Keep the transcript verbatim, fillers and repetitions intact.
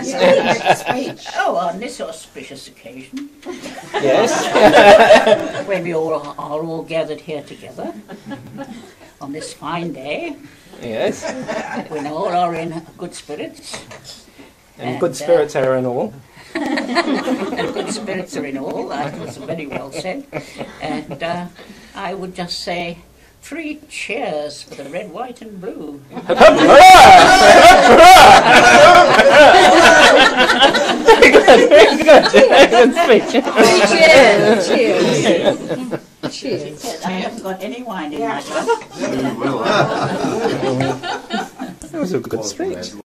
Yes. Oh, on this auspicious occasion, Yes. when we all are all gathered here together on this fine day, Yes. when all are in good spirits, And, And, good uh, spirits are in all. and good spirits are in all, that was very well said. And uh, I would just say, three cheers for the red, white, and blue. Very good, very good. Good speech. Cheers. Cheers. Cheers. I haven't got any wine in my glass. That was a good speech.